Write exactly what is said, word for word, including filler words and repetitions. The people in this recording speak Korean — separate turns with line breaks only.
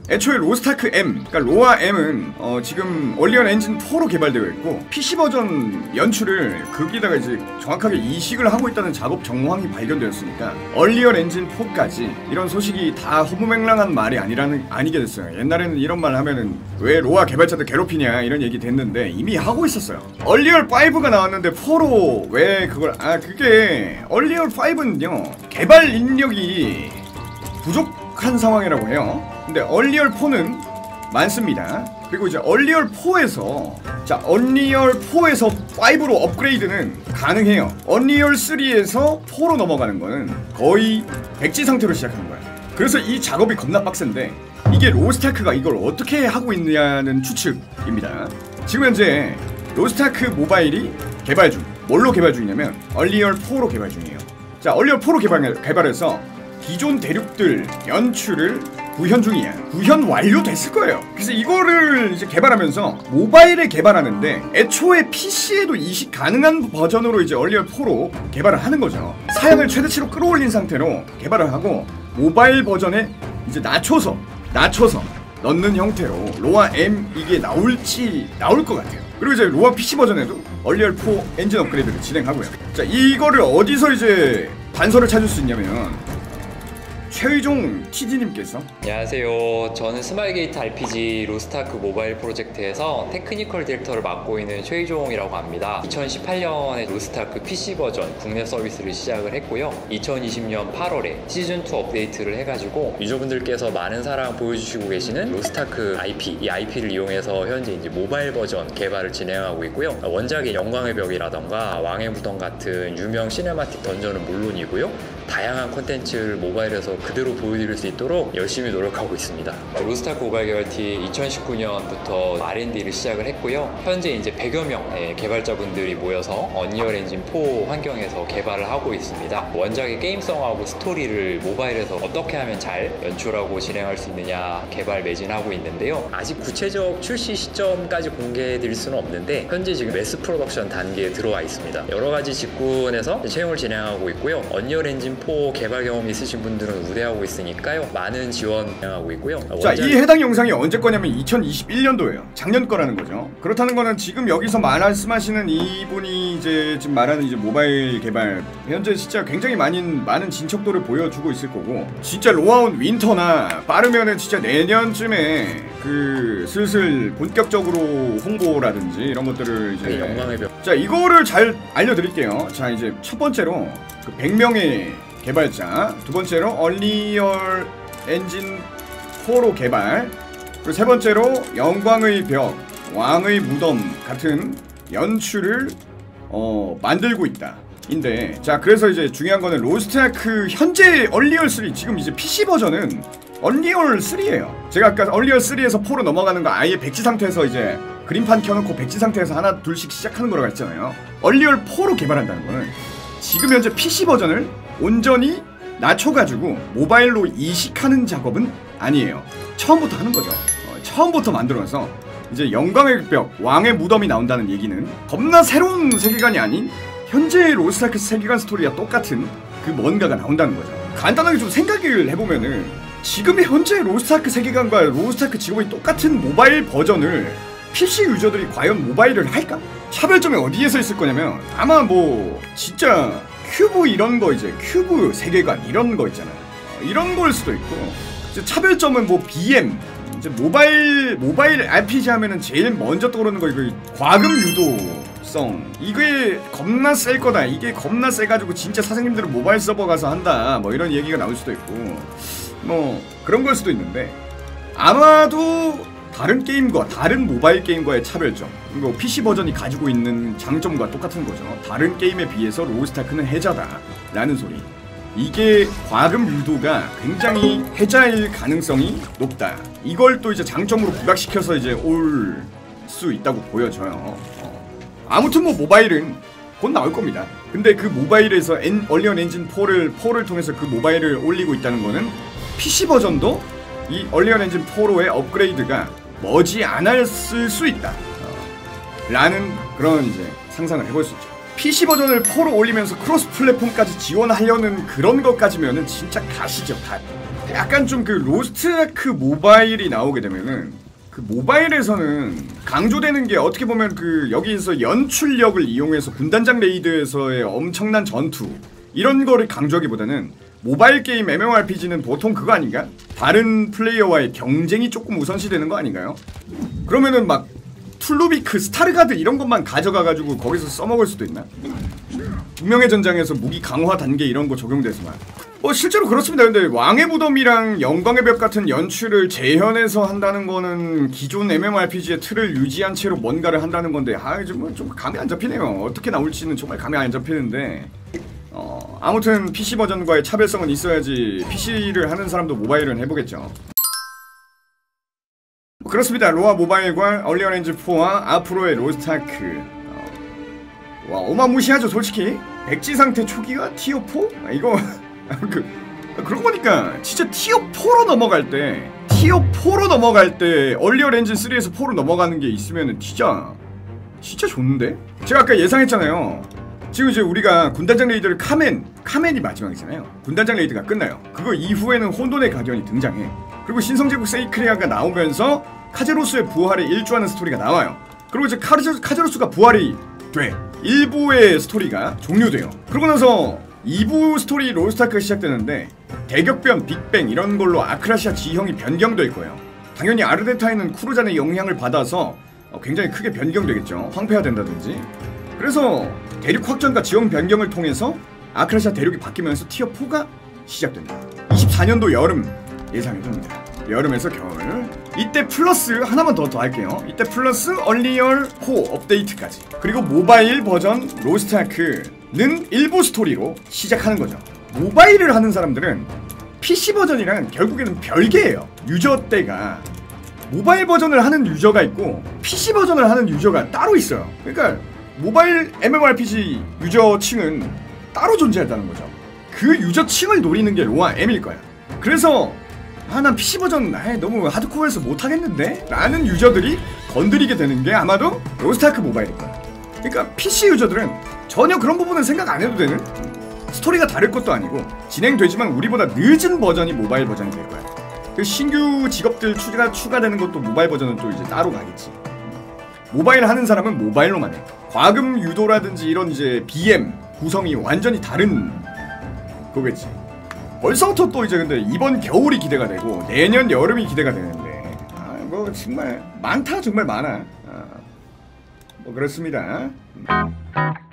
애초에 로스타크 M, 그러니까 로아 M은 어 지금 얼리언 엔진 포로 개발되어 있고 피씨 버전 연출을 거기다가 이제 정확하게 이식을 하고 있다는 작업 정황이 발견되었으니까 얼리언 엔진 포까지 이런 소식이 다 허무맹랑한 말이 아니라는 아니게 됐어요. 옛날에는 이런 말 하면은 왜 로아 개발자들 괴롭히냐 이런 얘기 됐는데 이미 하고 있었어요. 얼리언 파이브가 나왔는데 포로 왜 그걸 아 그게 얼리언 파이브는요 개발 인력이 부족한 상황이라고 해요. 근데 얼리얼 포는 많습니다. 그리고 이제 얼리얼 포에서 자 얼리얼 포에서 파이브로 업그레이드는 가능해요. 얼리얼 쓰리에서 포로 넘어가는 거는 거의 백지 상태로 시작하는 거야. 그래서 이 작업이 겁나 빡센데 이게 로스타크가 이걸 어떻게 하고 있느냐는 추측입니다. 지금 현재 로스타크 모바일이 개발 중. 뭘로 개발 중이냐면 얼리얼 포로 개발 중이에요. 자 얼리얼 포로 개발, 개발해서 기존 대륙들 연출을 구현 중이야. 구현 완료됐을 거예요. 그래서 이거를 이제 개발하면서 모바일에 개발하는데 애초에 피씨에도 이식 가능한 버전으로 이제 얼리얼 포로 개발을 하는 거죠. 사양을 최대치로 끌어올린 상태로 개발을 하고 모바일 버전에 이제 낮춰서 낮춰서 넣는 형태로 로아 M 이게 나올지 나올 것 같아요. 그리고 이제 로아 피씨 버전에도 얼리얼 포 엔진 업그레이드를 진행하고요. 자 이거를 어디서 이제 단서를 찾을 수 있냐면 최의종 티디님께서
안녕하세요. 저는 스마일게이트 알피지 로스타크 모바일 프로젝트에서 테크니컬 디렉터를 맡고 있는 최의종이라고 합니다. 이천십팔 년에 로스타크 피씨 버전 국내 서비스를 시작을 했고요. 이천이십 년 팔월에 시즌 투 업데이트를 해가지고 유저분들께서 많은 사랑 보여주시고 계시는 로스타크 아이피, 이 아이피를 이용해서 현재 이제 모바일 버전 개발을 진행하고 있고요. 원작의 영광의 벽이라던가 왕의 무덤 같은 유명 시네마틱 던전은 물론이고요. 다양한 콘텐츠를 모바일에서 그대로 보여드릴 수 있도록 열심히 노력하고 있습니다. 로스타크 모바일 개발팀 이천십구 년부터 알 앤 디를 시작을 했고요. 현재 이제 백여 명의 개발자분들이 모여서 언리얼 엔진 포 환경에서 개발을 하고 있습니다. 원작의 게임성하고 스토리를 모바일에서 어떻게 하면 잘 연출하고 진행할 수 있느냐 개발 매진하고 있는데요. 아직 구체적 출시 시점까지 공개해 드릴 수는 없는데 현재 지금 매스 프로덕션 단계에 들어와 있습니다. 여러 가지 직군에서 채용을 진행하고 있고요. 언리얼 엔진 포 개발 경험이 있으신 분들은 우대하고 있으니까요. 많은 지원 진행하고 있고요.
자, 이 해당 영상이 언제 거냐면 이천이십일 년도예요. 작년 거라는 거죠. 그렇다는 거는 지금 여기서 말씀하시는 이분이 이제 지금 말하는 이제 모바일 개발 현재 진짜 굉장히 많은 많은 진척도를 보여주고 있을 거고 진짜 로아운 윈터나 빠르면은 진짜 내년쯤에 그 슬슬 본격적으로 홍보라든지 이런 것들을 이제
네, 영광의 벽.
자 이거를 잘 알려드릴게요. 자 이제 첫 번째로 그 백 명의 개발자, 두 번째로 얼리얼 엔진 포로 개발, 그리고 세 번째로 영광의 벽, 왕의 무덤 같은 연출을 어, 만들고 있다. 인데 자 그래서 이제 중요한 거는 로스트아크 현재 얼리얼 쓰리 지금 이제 피씨 버전은 얼리얼 쓰리예요. 제가 아까 얼리얼 쓰리에서 포로 넘어가는 거 아예 백지 상태에서 이제 그림판 켜놓고 백지 상태에서 하나 둘씩 시작하는 거라고 했잖아요. 얼리얼 포로 개발한다는 거는 지금 현재 피씨 버전을 온전히 낮춰가지고 모바일로 이식하는 작업은 아니에요. 처음부터 하는 거죠. 어, 처음부터 만들어서 이제 영광의 벽, 왕의 무덤이 나온다는 얘기는 겁나 새로운 세계관이 아닌 현재 로스트아크 세계관 스토리와 똑같은 그 뭔가가 나온다는 거죠. 간단하게 좀 생각을 해보면은 지금 현재 로스트아크 세계관과 로스트아크 직업이 똑같은 모바일 버전을 피씨 유저들이 과연 모바일을 할까? 차별점이 어디에서 있을 거냐면 아마 뭐 진짜 큐브 이런 거 이제 큐브 세계관 이런 거 있잖아요. 어, 이런 거일 수도 있고 이제 차별점은 뭐 비엠 이제 모바일 모바일 알피지 하면은 제일 먼저 떠오르는 거 이거 과금 유도성 이게 겁나 셀 거다. 이게 겁나 세가지고 진짜 사장님들은 모바일 서버 가서 한다 뭐 이런 얘기가 나올 수도 있고 뭐 그런 걸 수도 있는데 아마도 다른 게임과 다른 모바일 게임과의 차별점 그리고 피씨 버전이 가지고 있는 장점과 똑같은 거죠. 다른 게임에 비해서 로스타크는 해자다 라는 소리. 이게 과금 유도가 굉장히 해자일 가능성이 높다. 이걸 또 이제 장점으로 부각시켜서 이제 올 수 있다고 보여져요. 어. 아무튼 뭐 모바일은 곧 나올 겁니다. 근데 그 모바일에서 엔, 얼리언 엔진 포를, 포를 통해서 그 모바일을 올리고 있다는 거는 피씨 버전도 이 얼리언 엔진 포로의 업그레이드가 머지 않았을 수 있다 어, 라는 그런 이제 상상을 해볼 수 있죠. 피씨 버전을 포로 올리면서 크로스 플랫폼까지 지원하려는 그런 것까지면은 진짜 가시죠 갓. 약간 좀 그 로스트아크 모바일이 나오게 되면은 그 모바일에서는 강조되는 게 어떻게 보면 그 여기서 연출력을 이용해서 군단장 레이드에서의 엄청난 전투 이런 거를 강조하기보다는 모바일 게임 엠엠오알피지는 보통 그거 아닌가? 다른 플레이어와의 경쟁이 조금 우선시되는 거 아닌가요? 그러면은 막 툴루비크, 스타르가드 이런 것만 가져가가지고 거기서 써먹을 수도 있나? 운명의 전장에서 무기 강화 단계 이런 거 적용돼서만. 어 실제로 그렇습니다. 근데 왕의 무덤이랑 영광의 벽 같은 연출을 재현해서 한다는 거는 기존 엠엠오알피지의 틀을 유지한 채로 뭔가를 한다는 건데 아 좀 좀 감이 안 잡히네요. 어떻게 나올지는 정말 감이 안 잡히는데 어 아무튼 피씨 버전과의 차별성은 있어야지 피씨를 하는 사람도 모바일은 해보겠죠. 그렇습니다. 로아 모바일과 얼리언 엔진 포와 앞으로의 로스트아크 어, 와 어마무시하죠 솔직히. 백지 상태 초기가 티어 포? 아, 이거 그 그러고 보니까 진짜 티어 포로 넘어갈 때 티어 포로 넘어갈 때 얼리언 엔진 쓰리에서 포로 넘어가는 게 있으면은 진짜 진짜 좋은데? 제가 아까 예상했잖아요. 지금 이제 우리가 군단장 레이드를 카멘 카멘이 마지막이잖아요. 군단장 레이드가 끝나요. 그거 이후에는 혼돈의 가디언이 등장해. 그리고 신성제국 세이크리아가 나오면서 카제로스의 부활에 일주하는 스토리가 나와요. 그리고 이제 카제, 카제로스가 부활이 돼. 일 부의 스토리가 종료돼요. 그러고 나서 이 부 스토리 로스트아크가 시작되는데 대격변, 빅뱅 이런 걸로 아크라시아 지형이 변경될 거예요. 당연히 아르데타인은 쿠르잔의 영향을 받아서 굉장히 크게 변경되겠죠. 황폐화된다든지. 그래서 대륙 확장과 지형 변경을 통해서 아크라시아 대륙이 바뀌면서 티어 포가 시작됩니다. 이십사 년도 여름 예상해봅니다. 여름에서 겨울. 이때 플러스 하나만 더 더 할게요. 이때 플러스 얼리얼 코 업데이트까지. 그리고 모바일 버전 로스트아크는 일부 스토리로 시작하는 거죠. 모바일을 하는 사람들은 피씨 버전이랑 결국에는 별개예요. 유저 때가 모바일 버전을 하는 유저가 있고 피씨 버전을 하는 유저가 따로 있어요. 그러니까 모바일 엠엠오알피지 유저층은 따로 존재한다는 거죠. 그 유저층을 노리는 게 로아 M일 거야. 그래서 아 난 피씨 버전 아이, 너무 하드코어해서 못하겠는데? 라는 유저들이 건드리게 되는 게 아마도 로스트아크 모바일일 거야. 그러니까 피씨 유저들은 전혀 그런 부분은 생각 안 해도 되는, 스토리가 다를 것도 아니고 진행되지만 우리보다 늦은 버전이 모바일 버전이 될 거야. 그 신규 직업들 추가, 추가되는 것도 모바일 버전은 또 이제 따로 가겠지. 모바일 하는 사람은 모바일로만 해. 과금 유도라든지 이런 이제 비엠 구성이 완전히 다른 거겠지. 벌써부터 또 이제 근데 이번 겨울이 기대가 되고 내년 여름이 기대가 되는데 아 뭐 정말 많다 정말 많아. 아, 뭐 그렇습니다.